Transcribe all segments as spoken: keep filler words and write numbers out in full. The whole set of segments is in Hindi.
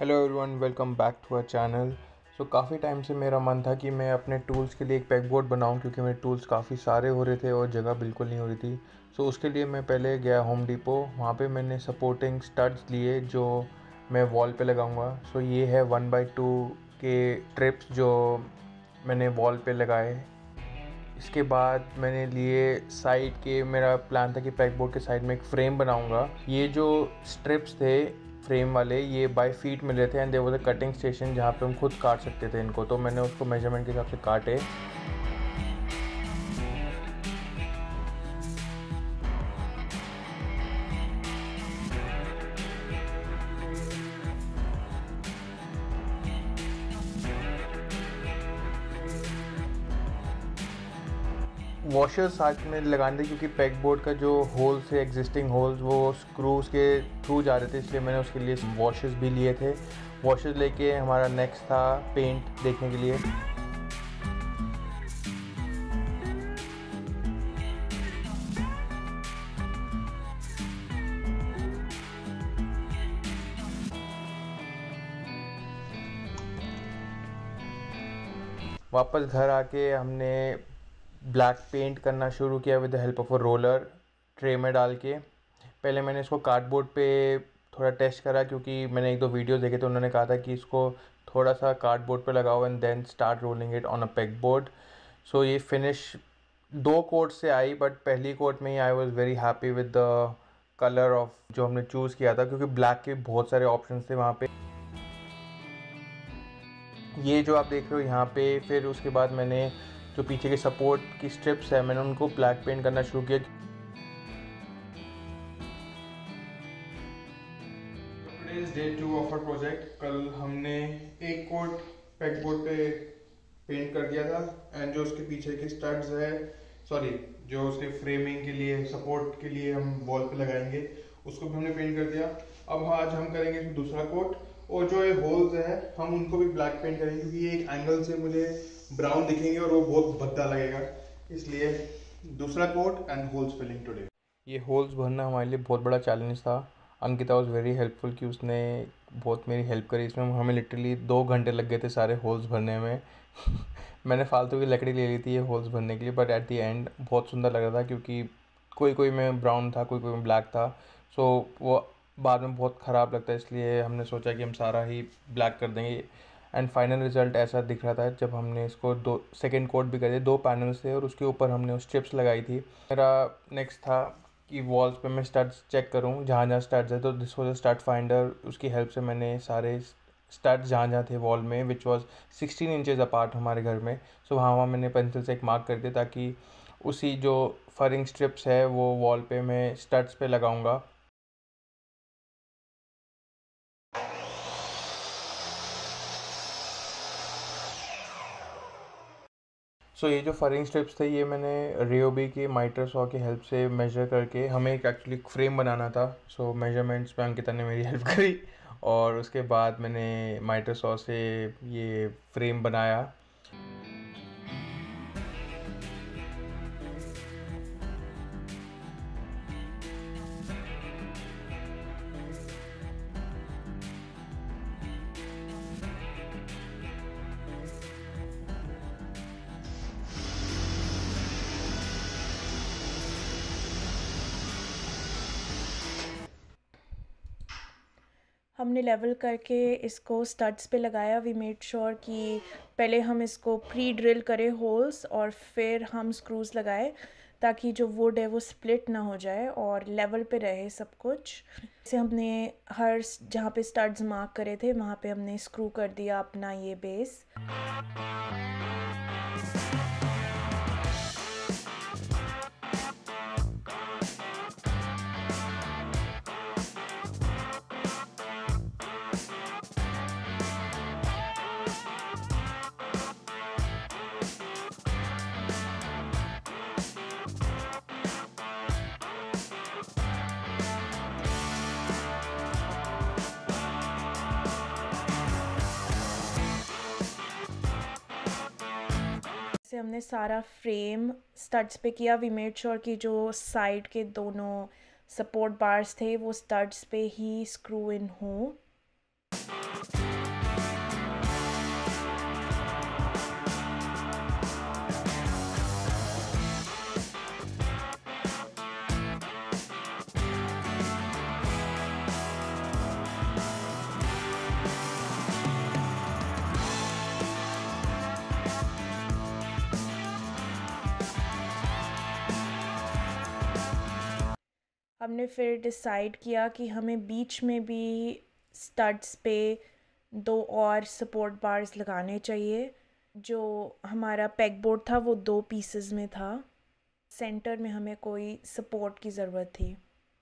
Hello everyone, welcome back to our channel. So काफ़ी टाइम से मेरा मन था कि मैं अपने टूल्स के लिए एक पैकबोर्ड बनाऊं, क्योंकि मेरे टूल्स काफ़ी सारे हो रहे थे और जगह बिल्कुल नहीं हो रही थी। सो so, उसके लिए मैं पहले गया होम डिपो। वहाँ पे मैंने सपोर्टिंग स्टड्स लिए जो मैं वॉल पे लगाऊंगा। सो so, ये है वन बाई टू के ट्रिप्स जो मैंने वॉल पे लगाए। इसके बाद मैंने लिए साइड के, मेरा प्लान था कि पैकबोर्ड के साइड में एक फ्रेम बनाऊंगा। ये जो स्ट्रिप्स थे फ्रेम वाले, ये बाय फीट मिले थे and there was a cutting station जहाँ पे हम खुद काट सकते थे इनको। तो मैंने उसको मेजरमेंट के हिसाब से काटे। वॉशर साथ में लगाने थे क्योंकि पैकबोर्ड का जो होल्स है, एग्जिस्टिंग होल्स, वो स्क्रूज के थ्रू जा रहे थे, इसलिए मैंने उसके लिए वॉशर्स भी लिए थे। वॉशर्स लेके हमारा नेक्स्ट था पेंट देखने के लिए। वापस घर आके हमने ब्लैक पेंट करना शुरू किया with the help of a roller, tray में डाल के। पहले मैंने इसको कार्डबोर्ड पे थोड़ा टेस्ट करा, क्योंकि मैंने एक दो वीडियो देखे थे, उन्होंने कहा था कि इसको थोड़ा सा कार्डबोर्ड पे लगाओ and then start rolling it on a pegboard. So ये फिनिश दो कोट से आई, बट पहली कोट में ही I was very happy with the colour of जो हमने चूज़ किया था, क्योंकि ब्लैक के बहुत सारे ऑप्शन थे वहाँ पे। ये जो आप देख रहे हो यहाँ पे, फिर उसके बाद मैंने जो पीछे के सपोर्ट की स्ट्रिप्स है, मैंने उनको ब्लैक पेंट करना शुरू किया। Today is day two of our project. कल हमने एक कोट पैकबोर्ड पे पेंट कर दिया था एंड जो उसके पीछे के स्टड्स है, सॉरी जो उसके फ्रेमिंग के लिए, सपोर्ट के लिए हम वॉल पे लगाएंगे, उसको भी हमने पेंट कर दिया। अब आज हम करेंगे इसमें दूसरा कोट, और जो ये होल्स है हम उनको भी ब्लैक पेंट करेंगे, क्योंकि ये एक एंगल से मुझे ब्राउन दिखेंगे और वो बहुत भद्दा लगेगा, इसलिए दूसरा coat and holes filling today. ये होल्स भरना हमारे लिए बहुत बड़ा चैलेंज था। अंकिता वॉज वेरी हेल्पफुल कि उसने बहुत मेरी हेल्प करी इसमें। हमें लिटरली दो घंटे लग गए थे सारे होल्स भरने में। मैंने फालतू की लकड़ी ले ली थी ये होल्स भरने के लिए, बट एट द एंड बहुत सुंदर लग रहा था, क्योंकि कोई कोई में ब्राउन था, कोई कोई में ब्लैक था। सो वो बाद में बहुत ख़राब लगता है, इसलिए हमने सोचा कि हम सारा ही ब्लैक कर देंगे। एंड फाइनल रिजल्ट ऐसा दिख रहा था जब हमने इसको दो सेकेंड कोट भी कर दिया। दो पैनल्स थे और उसके ऊपर हमने उस स्ट्रिप्स लगाई थी। मेरा नेक्स्ट था कि वॉल्स पे मैं स्टड्स चेक करूँ, जहाँ जहाँ स्टड्स है, तो this was a stud finder. उसकी हेल्प से मैंने सारे स्टड्स जहाँ जहाँ थे वॉल में, which was sixteen inches apart हमारे घर में, सो वहाँ वहाँ मैंने पेंसिल से एक मार्क कर दिया, ताकि उसी जो फरिंग स्ट्रिप्स है वो वॉल पे मैं स्टड्स पे लगाऊंगा। सो so, ये जो फरिंग स्ट्रिप्स थे, ये मैंने रियोबी की माइटर सॉ की हेल्प से मेजर करके, हमें एक एक्चुअली फ्रेम बनाना था। सो so, मेजरमेंट्स पे अंकिता ने मेरी हेल्प करी और उसके बाद मैंने माइटर सॉ से ये फ्रेम बनाया। हमने लेवल करके इसको स्टड्स पे लगाया। वी मेड श्योर कि पहले हम इसको प्री ड्रिल करें होल्स और फिर हम स्क्रूज लगाए, ताकि जो वुड है वो स्प्लिट ना हो जाए और लेवल पे रहे सब कुछ। जैसे हमने हर जहाँ पे स्टड्स मार्क करे थे वहाँ पे हमने स्क्रू कर दिया अपना ये बेस। से हमने सारा फ्रेम स्टड्स पे किया। वी मेड श्योर कि जो साइड के दोनों सपोर्ट बार्स थे वो स्टड्स पे ही स्क्रू इन हो। हमने फिर डिसाइड किया कि हमें बीच में भी स्टड्स पे दो और सपोर्ट बार्स लगाने चाहिए। जो हमारा पेग बोर्ड था वो दो पीसेस में था, सेंटर में हमें कोई सपोर्ट की ज़रूरत थी।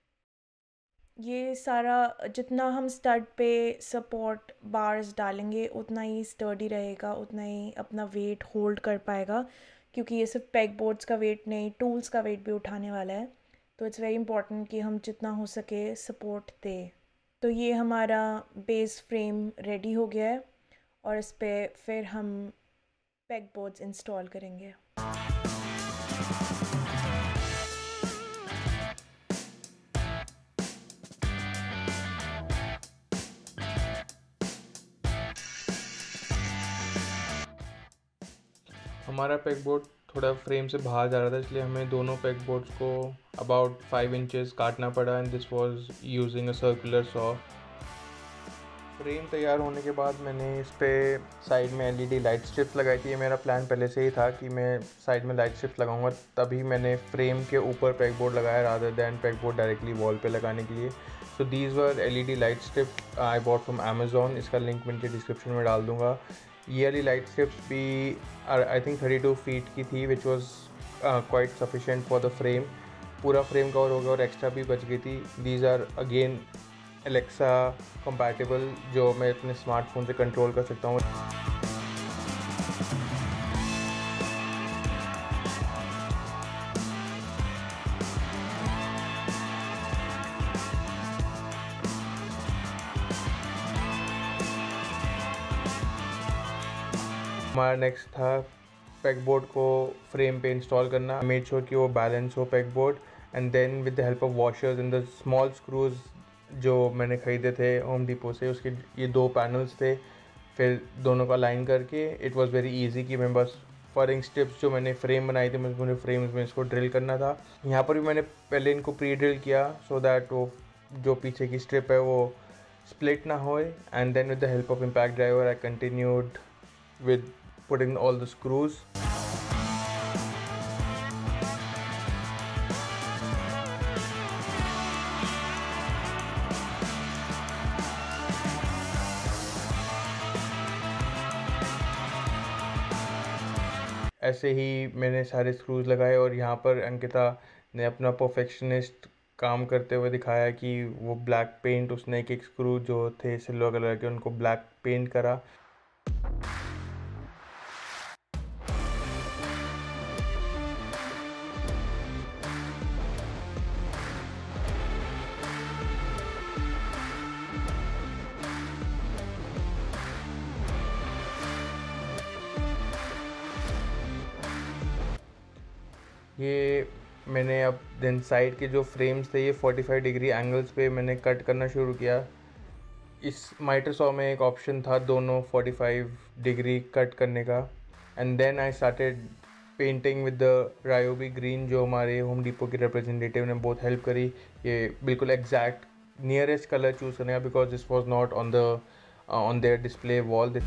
ये सारा जितना हम स्टड पे सपोर्ट बार्स डालेंगे उतना ही स्टर्डी रहेगा, उतना ही अपना वेट होल्ड कर पाएगा, क्योंकि ये सिर्फ पेग बोर्ड्स का वेट नहीं, टूल्स का वेट भी उठाने वाला है। तो इट्स वेरी इंपॉर्टेंट कि हम जितना हो सके सपोर्ट दें। तो ये हमारा बेस फ्रेम रेडी हो गया है और इस पे फिर हम पेग बोर्ड्स इंस्टॉल करेंगे। हमारा पेग बोर्ड थोड़ा फ्रेम से बाहर जा रहा था, इसलिए हमें दोनों पेग बोर्ड्स को अबाउट फाइव इंचेस काटना पड़ा and this was using a circular saw. Frame तैयार होने के बाद मैंने इस पे साइड में एलईडी लाइट स्ट्रिप्स लगाई थी। ये मेरा प्लान पहले से ही था कि मैं साइड में लाइट स्ट्रिप्स लगाऊंगा, तभी मैंने फ्रेम के ऊपर पेग बोर्ड लगाया rather than peg board directly wall पे लगाने के लिए। So these were LED light strip I bought from Amazon, इसका लिंक मैं नीचे डिस्क्रिप्शन में डाल दूँगा। ये वाली लाइट स्ट्रिप्स भी I think thirty two feet की थी, which was quite sufficient for the frame. पूरा फ्रेम कवर हो गया और एक्स्ट्रा भी बच गई थी। These are again Alexa compatible, जो मैं अपने स्मार्टफोन से कंट्रोल कर सकता हूँ। हमारा नेक्स्ट था पेग बोर्ड को फ्रेम पे इंस्टॉल करना। मेड श्योर कि वो बैलेंस हो peg board, and then with the help of washers and the small screws जो मैंने ख़रीदे थे होम डिपो से, उसके ये दो पैनल्स थे, फिर दोनों का लाइन करके इट वाज वेरी इजी कि मैं बस फरिंग स्ट्रिप्स जो मैंने फ्रेम बनाई थी मुझे फ्रेम्स में इसको ड्रिल करना था। यहाँ पर भी मैंने पहले इनको प्री ड्रिल किया सो दैट वो जो पीछे की स्ट्रिप है वो स्प्लिट ना हो, and then with the help of impact driver I continued with putting all the screws. ऐसे ही मैंने सारे स्क्रूज लगाए और यहाँ पर अंकिता ने अपना परफेक्शनिस्ट काम करते हुए दिखाया कि वो ब्लैक पेंट, उसने एक एक स्क्रू जो थे सिल्वर कलर के उनको ब्लैक पेंट करा। ये मैंने अब देन साइड के जो फ्रेम्स थे ये पैंतालीस डिग्री एंगल्स पे मैंने कट करना शुरू किया। इस माइटर सॉ में एक ऑप्शन था दोनों पैंतालीस डिग्री कट करने का, and then I started painting with the Ryobi green, जो हमारे होम डिपो के रिप्रेजेंटेटिव ने बहुत हेल्प करी ये बिल्कुल एग्जैक्ट नियरेस्ट कलर चूज़ करने का, because this was not on the on their display wall.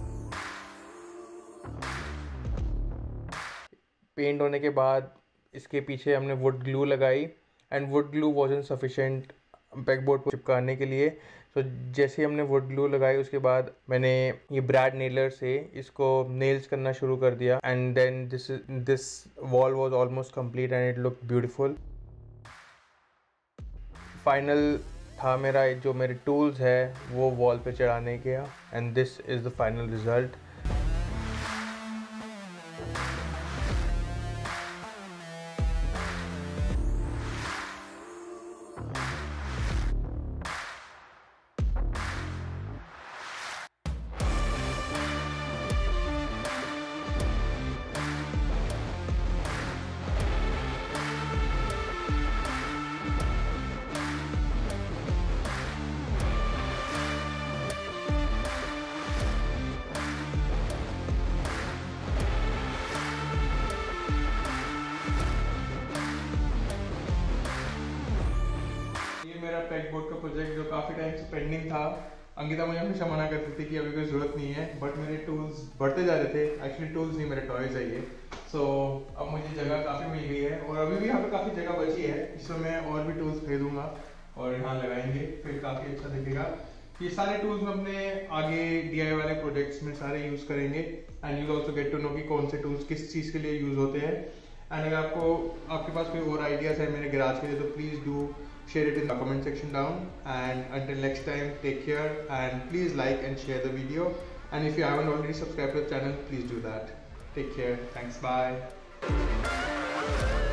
Paint होने के बाद इसके पीछे हमने वुड ग्लू लगाई, and wood glue wasn't sufficient peg board को चिपकाने के लिए। तो जैसे हमने वुड ग्लू लगाई उसके बाद मैंने ये ब्रैड नेलर से इसको नेल्स करना शुरू कर दिया, and then this this wall was almost complete and it look beautiful. Final था मेरा जो मेरे टूल्स है वो वॉल पे चढ़ाने के, and this is the final result. Pegboard का प्रोजेक्ट जो काफ़ी टाइम से पेंडिंग था। अंकिता मुझे हमेशा मना करती थी कि अभी कोई ज़रूरत नहीं है, बट मेरे टूल्स बढ़ते जा रहे थे। एक्चुअली टूल्स नहीं, मेरे टॉयज है ये। सो so, अब मुझे जगह काफ़ी मिल गई है और अभी भी यहाँ पे काफ़ी जगह बची है। इसमें मैं और भी टूल्स खरीदूंगा और यहाँ लगाएंगे, फिर काफ़ी अच्छा दिखेगा। ये सारे टूल्स हम अपने आगे डी आई वाले प्रोजेक्ट्स में सारे यूज़ करेंगे and you also get to know कि कौन से टूल्स किस चीज़ के लिए यूज़ होते हैं। एंड अगर आपको आपके पास कोई और आइडियाज़ है मेरे गैराज के लिए तो please do share it in the comment section down, and until next time, take care and please like and share the video, and if you haven't already subscribed to the channel, please do that. Take care, thanks, bye.